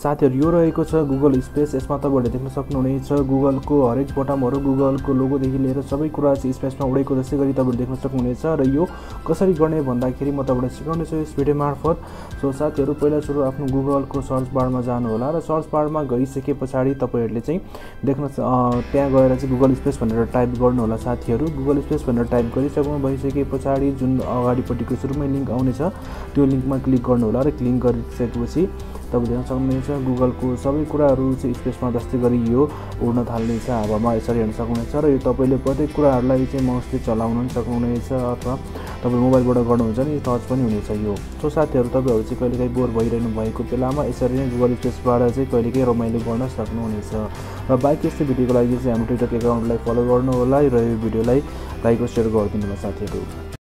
साथीहरु यो रहेको छ गुगल स्पेस। यसमा तपाईहरुले देख्न सक्नुहुनेछ गुगलको हरेक बटनहरु गुगलको लोगो देखि लिएर सबै कुरा चाहिँ स्पेसमा उडेको जस्तै गरी तपाईहरुले देख्न सक्नुहुनेछ र यो कसरी गर्ने भन्दाखेरि म तपाईहरुलाई सिकाउने छु यस भिडियो मार्फत। सो साथीहरु पहिला सुरु आफ्नो गुगलको सर्च बारमा जानु होला र सर्च बारमा गइसकेपछि तपाईहरुले चाहिँ देख्न त्यहाँ गएर चाहिँ गुगल स्पेस भनेर टाइप गर्नु होला साथीहरु। गुगल स्पेस भनेर टाइप गरिसक्नु भइसकेपछि जुन अगाडिपट्टिको सुरुमै लिंक आउनेछ त्यो लिंकमा क्लिक गर्नु होला र क्लिक गरिसकेपछि तपाईले देख्न सक्नुहुनेछ गुगलको सबै कुराहरु चाहिँ स्पेसमा जस्तै गरी यो उड्न थाल्नेछ, हावामा यसरी हेर्न सक्नुहुनेछ र यो तपाईले प्रत्येक कुराहरुलाई चाहिँ माउसले चलाउन सक्नुहुनेछ अथवा तपाई मोबाइलबाट गर्नुहुन्छ नि टच पनि हुनेछ यो। सो साथीहरु तपाईहरु चाहिँ कहिलेकाहीँ बोर भइरहनु भएको बेलामा यसरी नै गुगल स्पेसबाट चाहिँ कहिलेकाहीँ रमाइलो गर्न सक्नुहुनेछ। र बाइक यस्तो भिडियोको लागि चाहिँ हाम्रो टिकटक एकाउन्टलाई फलो गर्नु होला र यो भिडियोलाई लाइक र शेयर गरिदिनु होला साथीहरु।